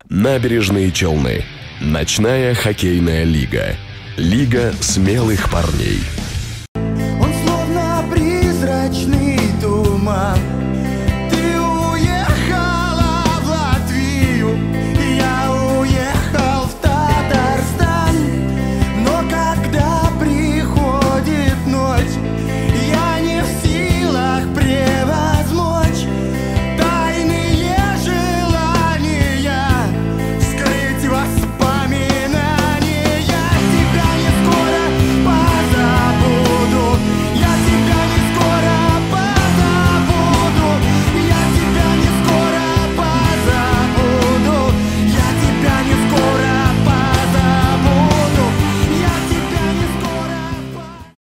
Набережные Челны. Ночная хоккейная лига. Лига смелых парней. Он словно призрачный туман.